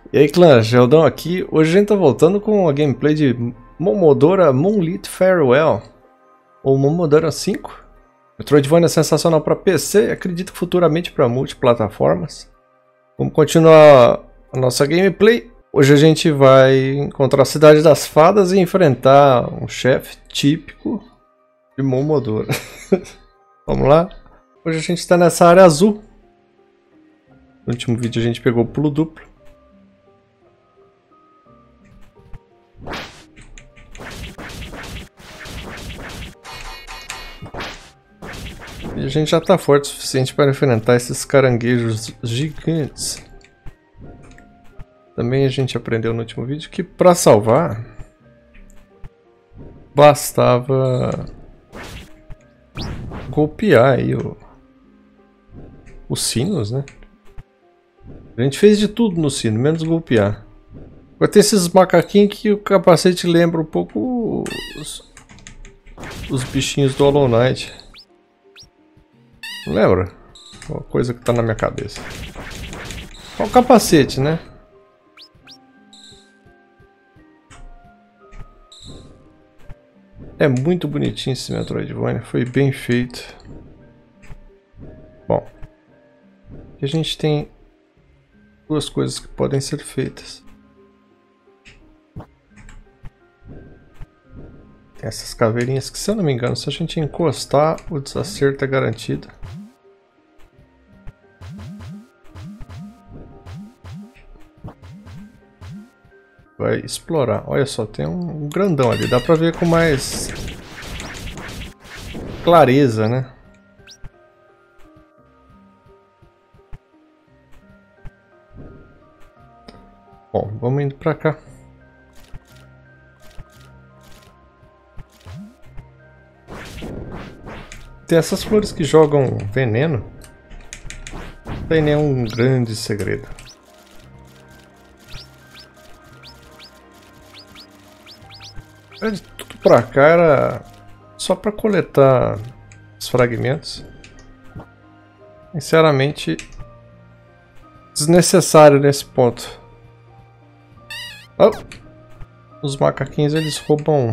E aí clã, Geldão aqui. Hoje a gente tá voltando com a gameplay de Momodora Moonlit Farewell, ou Momodora 5. Metroidvania é sensacional para PC e acredito que futuramente para multiplataformas. Vamos continuar a nossa gameplay. Hoje a gente vai encontrar a Cidade das Fadas e enfrentar um chefe típico de Momodora. Vamos lá? Hoje a gente está nessa área azul. No último vídeo a gente pegou o pulo duplo. E a gente já está forte o suficiente para enfrentar esses caranguejos gigantes. Também a gente aprendeu no último vídeo que para salvar bastava golpear aí os sinos, né? A gente fez de tudo no sino, menos golpear. Vai ter esses macaquinhos que o capacete lembra um pouco os bichinhos do Hollow Knight. Não lembra? Uma coisa que tá na minha cabeça. Só o capacete, né? É muito bonitinho esse Metroidvania, foi bem feito. Bom, aqui a gente tem duas coisas que podem ser feitas. Tem essas caveirinhas que, se eu não me engano, se a gente encostar, o desacerto é garantido. Vai explorar. Olha só, tem um grandão ali. Dá pra ver com mais clareza, né? Bom, vamos indo pra cá. Tem essas flores que jogam veneno. Não tem nenhum grande segredo. De tudo pra cá era só pra coletar os fragmentos. Sinceramente, desnecessário nesse ponto. Oh, os macaquinhos eles roubam.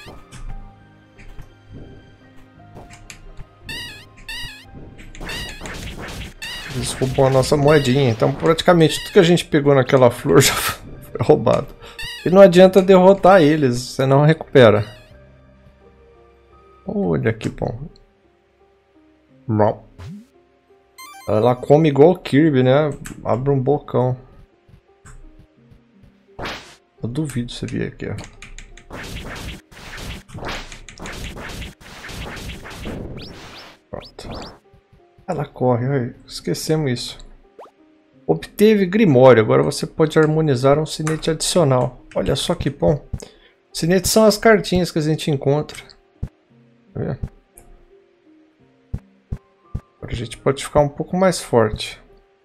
Eles roubam a nossa moedinha. Então praticamente tudo que a gente pegou naquela flor já foi roubado. E não adianta derrotar eles, você não recupera. Olha que bom. Ela come igual o Kirby, né? Abre um bocão. Eu duvido você vir aqui, ó. Pronto. Ela corre, olha. Esquecemos isso. Obteve Grimório, agora você pode harmonizar um sinete adicional. Olha só que bom. Sinetes são as cartinhas que a gente encontra. Tá vendo? Agora a gente pode ficar um pouco mais forte.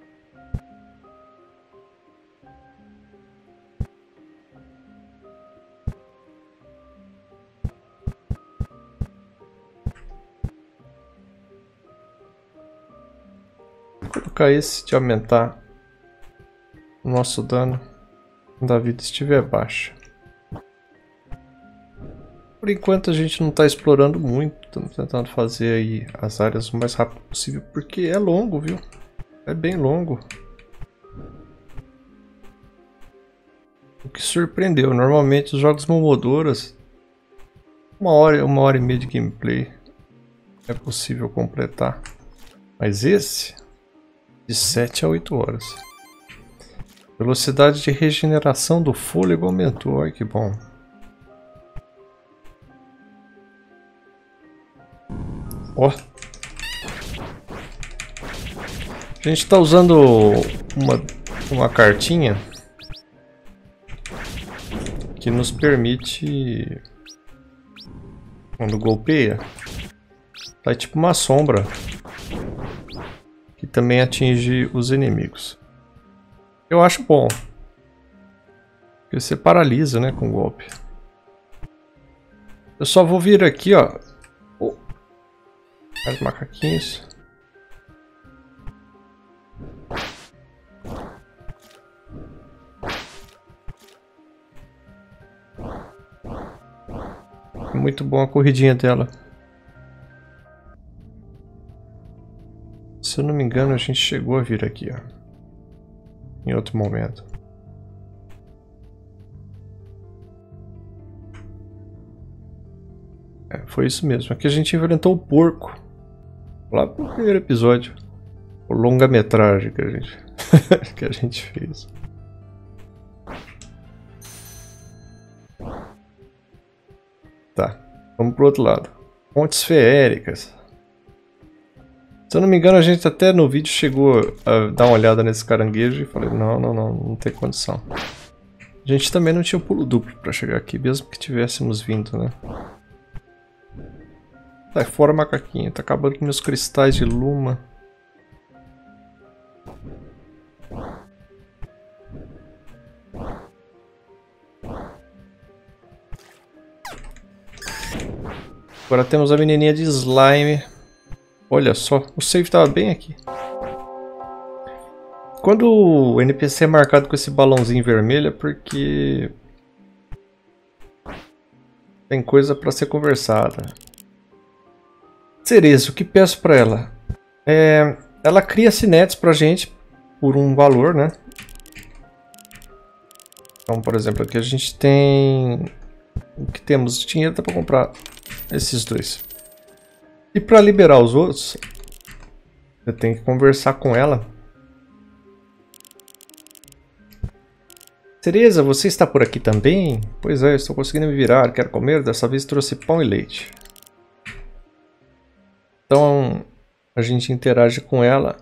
Vou colocar esse de aumentar o nosso dano quando a vida estiver baixa. Por enquanto a gente não está explorando muito, estamos tentando fazer aí as áreas o mais rápido possível, porque é longo, viu? É bem longo. O que surpreendeu, normalmente os jogos Momodoras, uma hora e meia de gameplay é possível completar. Mas esse, de 7 a 8 horas. Velocidade de regeneração do fôlego aumentou, olha que bom. Ó. A gente está usando uma cartinha que nos permite, quando golpeia, tá tipo uma sombra que também atinge os inimigos. Eu acho bom, porque você paralisa, né, com o golpe. Eu só vou vir aqui, ó. Mais macaquinhos. muito bom a corridinha dela. Se eu não me engano, a gente chegou a vir aqui, ó. Em outro momento. É, foi isso mesmo. Aqui a gente enfrentou o porco. Lá pro primeiro episódio. O longa-metragem que a gente fez. Tá, vamos pro outro lado. Pontes feéricas. Se eu não me engano, a gente até no vídeo chegou a dar uma olhada nesse caranguejo e falei, não tem condição. A gente também não tinha o pulo duplo pra chegar aqui, mesmo que tivéssemos vindo, né? Sai fora, macaquinho, tá acabando com meus cristais de luma. Agora temos a menininha de slime. Olha só, o save estava bem aqui. Quando o NPC é marcado com esse balãozinho vermelho é porque tem coisa para ser conversada. Cereza, o que peço para ela? Ela cria cinetes pra gente por um valor, né? Então, por exemplo, aqui a gente tem... O que temos de dinheiro dá para comprar esses dois. E para liberar os outros, eu tenho que conversar com ela. Cereza, você está por aqui também? Pois é, estou conseguindo me virar. Quero comer? Dessa vez trouxe pão e leite. Então, a gente interage com ela.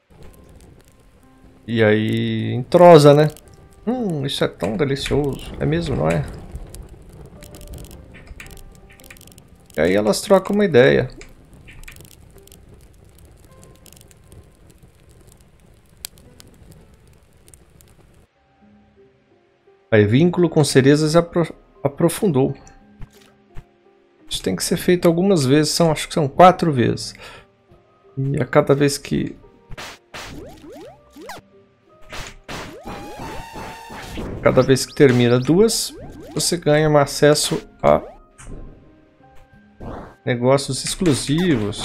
E aí, entrosa, né? Isso é tão delicioso. É mesmo, não é? E aí elas trocam uma ideia. Aí, vínculo com cerezas aprofundou. Isso tem que ser feito algumas vezes, acho que são 4 vezes. E a cada vez que... Cada vez que termina 2, você ganha um acesso a negócios exclusivos.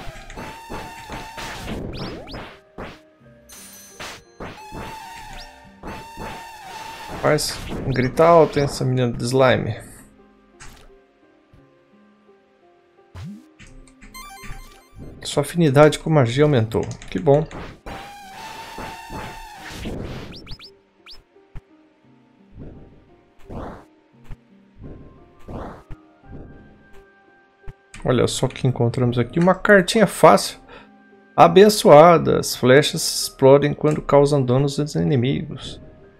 Mas grita alto, hein, essa menina de slime. Sua afinidade com magia aumentou. Que bom. Olha só o que encontramos aqui. Uma cartinha fácil. Abençoada. As flechas explodem quando causam danos aos inimigos.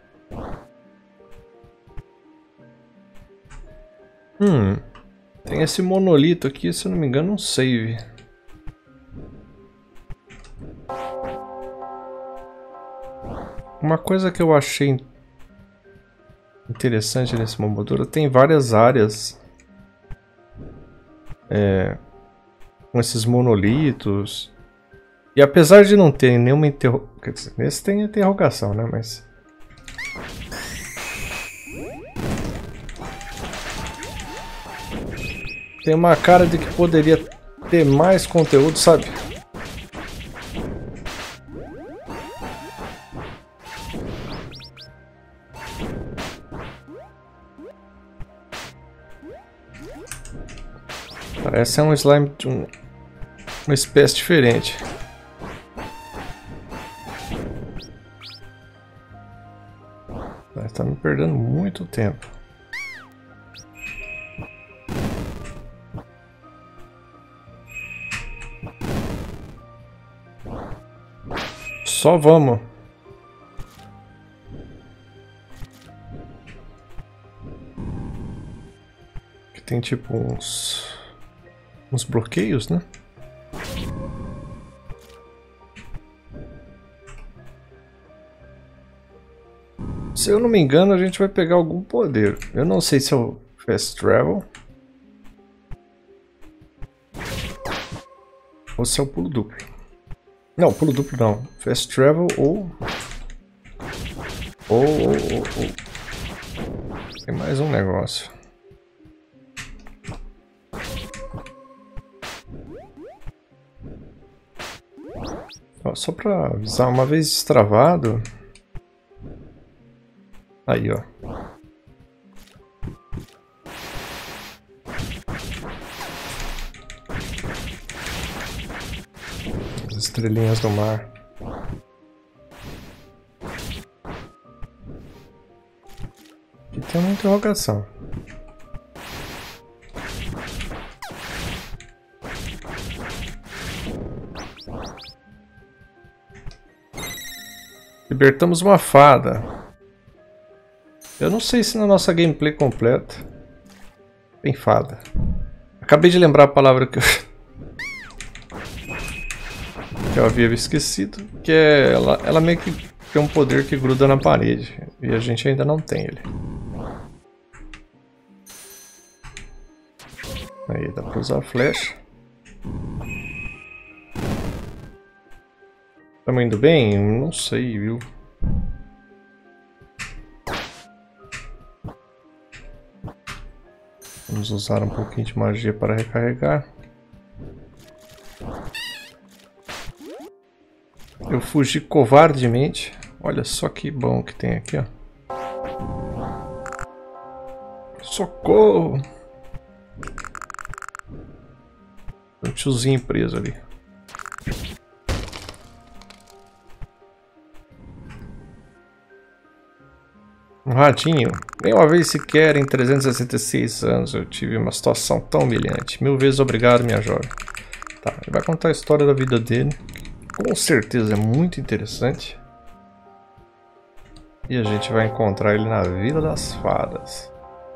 Tem esse monolito aqui, se eu não me engano, um save. Uma coisa que eu achei interessante nesse Momodora, tem várias áreas com esses monolitos. E apesar de não ter nenhuma interrogação, quer dizer, nesse tem interrogação, né? Mas tem uma cara de que poderia ter mais conteúdo, sabe? Parece um slime de uma espécie diferente. Está me perdendo muito tempo. Só vamos. Aqui tem tipo uns bloqueios, né? Se eu não me engano, a gente vai pegar algum poder. Eu não sei se é o Fast Travel ou se é o pulo duplo. Não, pulo duplo não. Fast Travel ou... Tem mais um negócio. só pra avisar, uma vez destravado... Aí, ó. As estrelinhas do mar. Aqui tem uma interrogação. Libertamos uma fada. Eu não sei se na nossa gameplay completa tem fada. Acabei de lembrar a palavra que eu havia esquecido, que é ela meio que tem um poder que gruda na parede e a gente ainda não tem ele. Aí dá pra usar a flecha. Estamos indo bem? Não sei, viu? Vamos usar um pouquinho de magia para recarregar. Eu fugi covardemente. Olha só que bom que tem aqui, ó. Socorro! Tem um tiozinho preso ali. Um ratinho. Nenhuma vez sequer em 366 anos eu tive uma situação tão humilhante. 1000 vezes obrigado, minha jovem. Tá, ele vai contar a história da vida dele. Com certeza é muito interessante. E a gente vai encontrar ele na Vila das Fadas.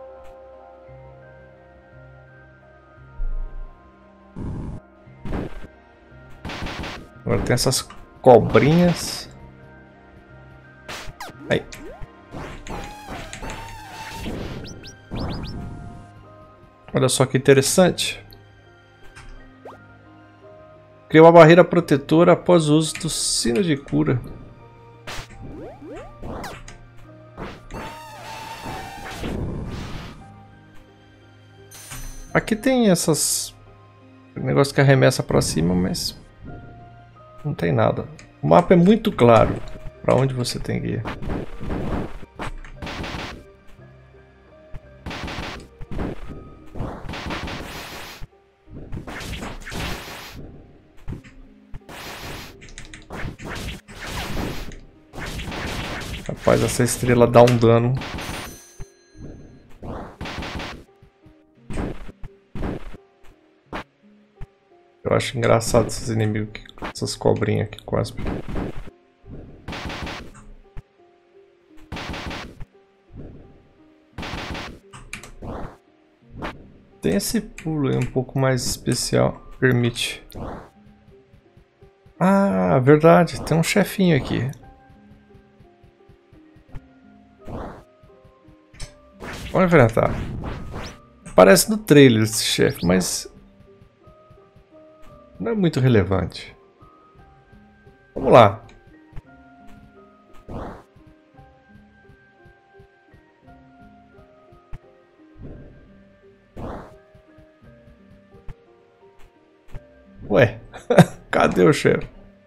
Agora tem essas cobrinhas. Aí. Olha só que interessante. Cria uma barreira protetora após o uso do sino de cura. Aqui tem essas... negócio que arremessa pra cima, mas... não tem nada. O mapa é muito claro para onde você tem que ir. Rapaz, essa estrela dá um dano. Eu acho engraçado esses inimigos, essas cobrinhas que cospem. Tem esse pulo aí um pouco mais especial. Permite. Ah, verdade. Tem um chefinho aqui. Vamos enfrentar. Parece no trailer esse chefe, mas... não é muito relevante. Vamos lá. Ué, cadê o chefe?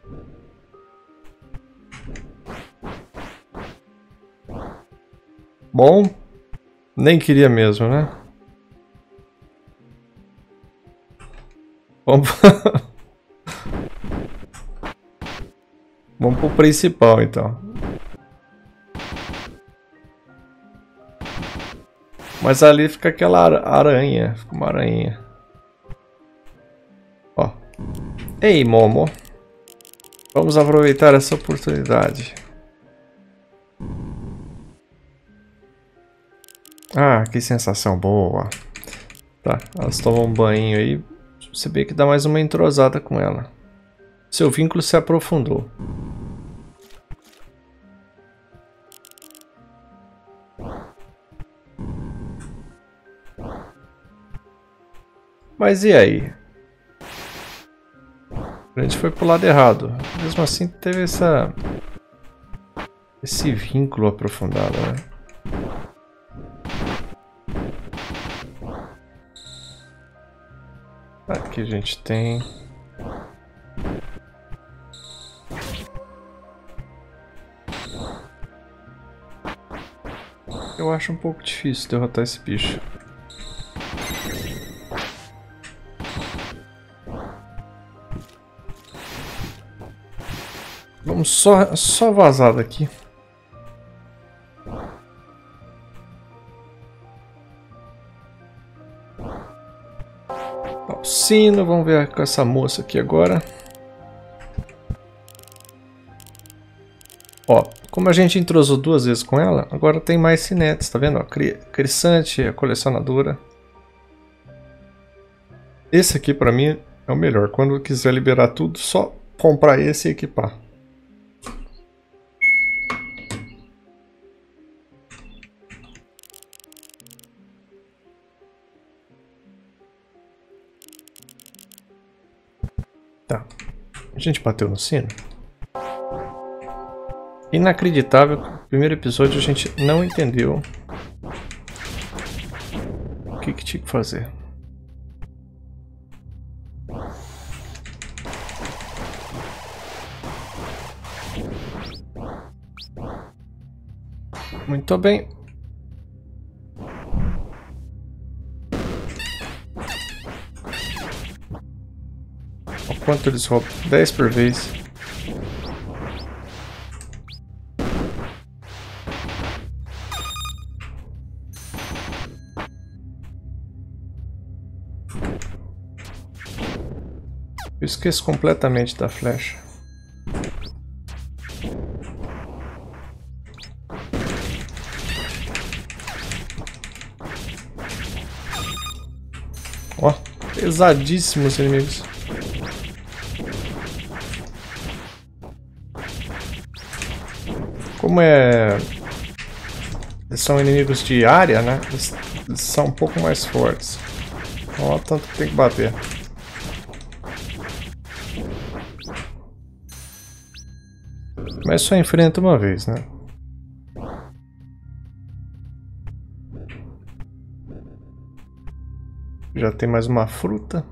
Bom, nem queria mesmo, né? Vamos... vamos pro principal, então. Mas ali fica aquela aranha. Fica uma aranha. Ó. Ei, Momo. Vamos aproveitar essa oportunidade. Ah, que sensação boa. Tá, elas tomam um banho aí. Você vê que dá mais uma entrosada com ela. Seu vínculo se aprofundou. Mas e aí? A gente foi pro lado errado. Mesmo assim teve esse vínculo aprofundado, né? Aqui a gente tem... eu acho um pouco difícil derrotar esse bicho. Vamos só vazar daqui. Ó, o sino, vamos ver com essa moça aqui agora. Ó, como a gente entrosou 2 vezes com ela, agora tem mais cinetes, tá vendo? Ó, Crisante, a colecionadora. Esse aqui pra mim é o melhor. Quando eu quiser liberar tudo, só comprar esse e equipar. Tá. A gente bateu no sino. Inacreditável, no primeiro episódio a gente não entendeu o que tinha que fazer. Muito bem. Olha quanto eles roubam. 10 por vez. Eu esqueço completamente da flecha. Ó, pesadíssimos inimigos. Como eles são inimigos de área, né? Eles são um pouco mais fortes. Ó, tanto que tem que bater. Mas só enfrenta uma vez, né? Já tem mais uma fruta.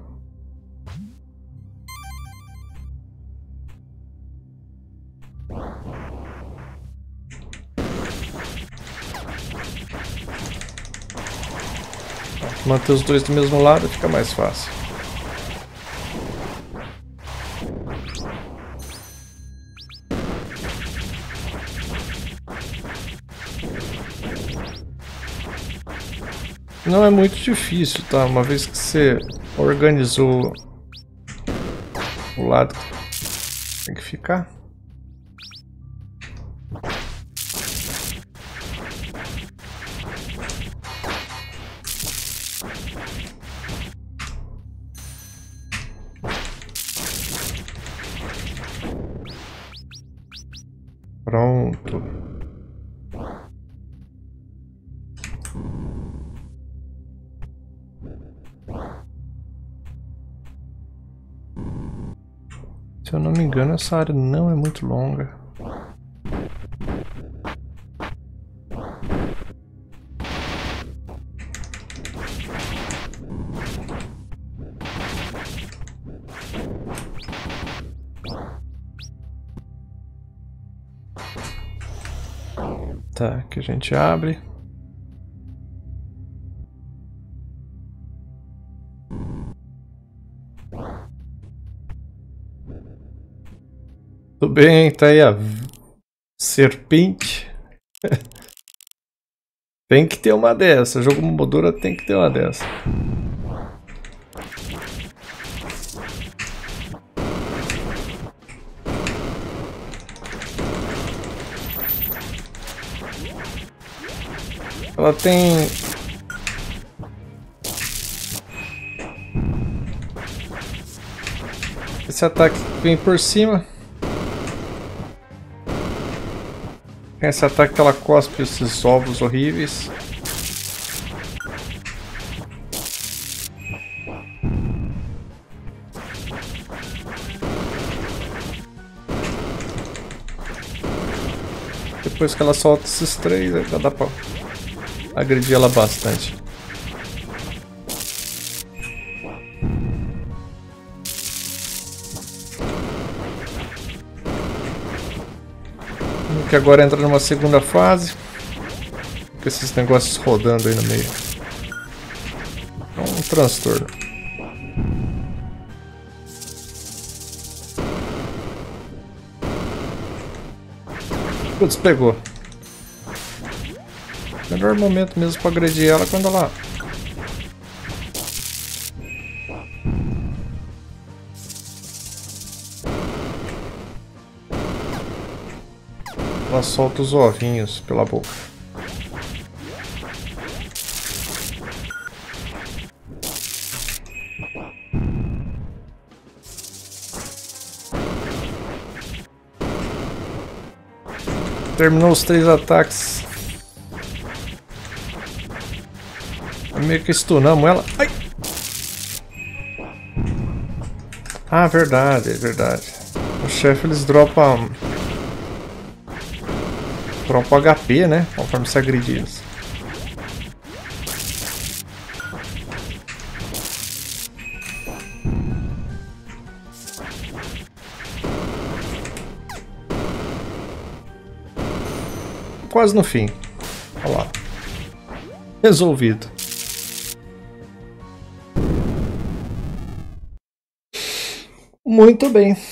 Manter os dois do mesmo lado fica mais fácil. Não é muito difícil, tá? Uma vez que você organizou o lado que tem que ficar. Pronto. Se eu não me engano, essa área não é muito longa. Tá, que a gente abre. Tudo bem, tá aí a serpente. Tem que ter uma dessa. Jogo Momodora tem que ter uma dessa. Ela tem... esse ataque vem por cima. Tem esse ataque que ela cospe esses ovos horríveis. Depois que ela solta esses 3, já dá pra agredir ela bastante. Que agora entra numa segunda fase. Com esses negócios rodando aí no meio. É um transtorno. Putz, pegou. Melhor momento mesmo pra agredir ela quando ela... ela solta os ovinhos pela boca. Terminou os 3 ataques. Meio que stunamos ela. Ai! Ah, verdade, é verdade. O chefe eles dropam HP, né? Conforme se agredidos. Quase no fim. Olha lá. Resolvido. Muito bem.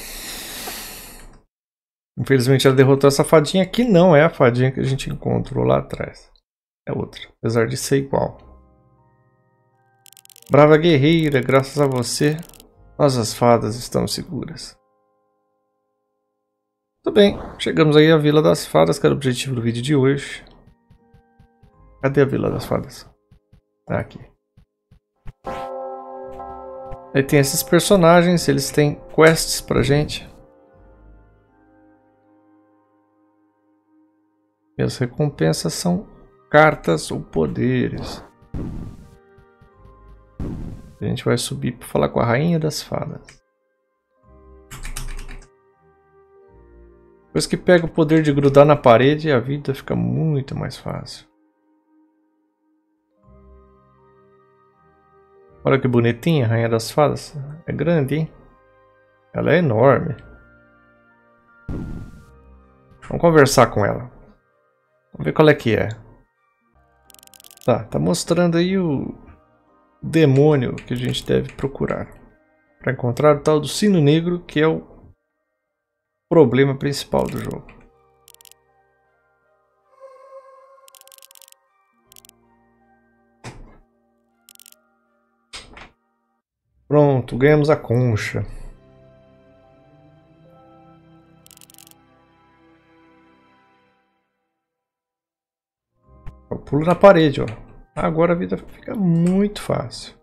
Infelizmente ela derrotou essa fadinha, que não é a fadinha que a gente encontrou lá atrás. É outra, apesar de ser igual. Brava guerreira, graças a você, nós as fadas estamos seguras. Tudo bem, chegamos aí à Vila das Fadas, que era o objetivo do vídeo de hoje. Cadê a Vila das Fadas? Tá aqui. Aí tem esses personagens, eles têm quests pra gente. E as recompensas são cartas ou poderes. A gente vai subir para falar com a Rainha das Fadas. Depois que pega o poder de grudar na parede, a vida fica muito mais fácil. Olha que bonitinha a Rainha das Fadas. É grande, hein? Ela é enorme. Vamos conversar com ela. Vamos ver qual é que é. Tá mostrando aí o demônio que a gente deve procurar. Para encontrar o tal do Sino Negro, que é o problema principal do jogo. Pronto, ganhamos a concha. Eu pulo na parede, ó. Agora a vida fica muito fácil.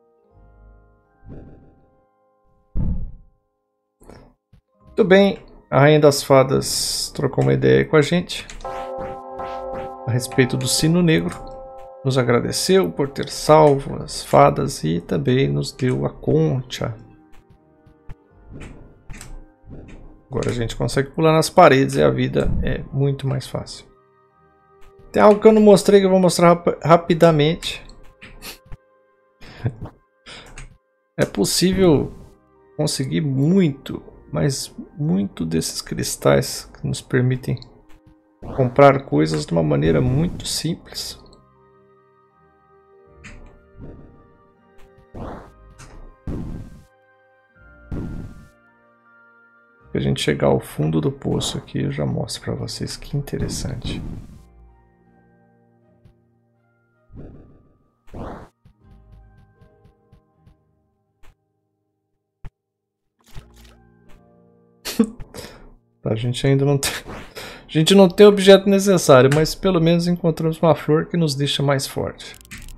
Muito bem, a Rainha das Fadas trocou uma ideia com a gente a respeito do Sino Negro. Nos agradeceu por ter salvo as fadas e também nos deu a concha. Agora a gente consegue pular nas paredes e a vida é muito mais fácil. Tem algo que eu não mostrei que eu vou mostrar rapidamente. É possível conseguir muito, mas muito desses cristais que nos permitem comprar coisas de uma maneira muito simples. Se a gente chegar ao fundo do poço aqui, eu já mostro para vocês que interessante. A gente ainda não tem... A gente não tem o objeto necessário, mas pelo menos encontramos uma flor que nos deixa mais forte.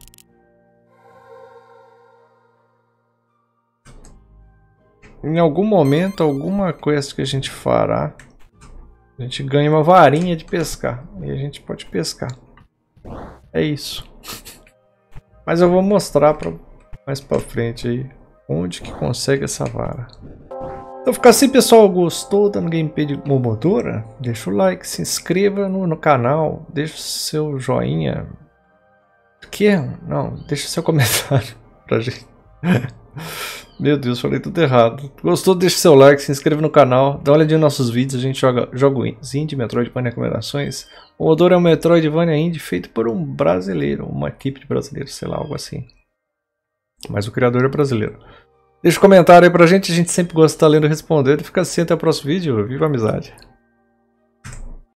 Em algum momento, alguma quest que a gente fará, a gente ganha uma varinha de pescar. E a gente pode pescar. É isso. Mas eu vou mostrar mais pra frente aí onde que consegue essa vara. Então fica assim, pessoal. Gostou da gameplay de Momodora? Deixa o like, se inscreva no canal, deixa o seu joinha. O que? Não, deixa o seu comentário pra gente. Meu Deus, falei tudo errado. Gostou? Deixa seu like, se inscreva no canal, dá uma olhadinha nos nossos vídeos, a gente joga jogos indie, Metroidvania recomendações. O Momodora é um Metroidvania indie feito por um brasileiro, uma equipe de brasileiros, sei lá, algo assim. Mas o criador é brasileiro. Deixa um comentário aí pra gente sempre gosta de estar lendo e respondendo. Fica assim, até o próximo vídeo. Viva a amizade!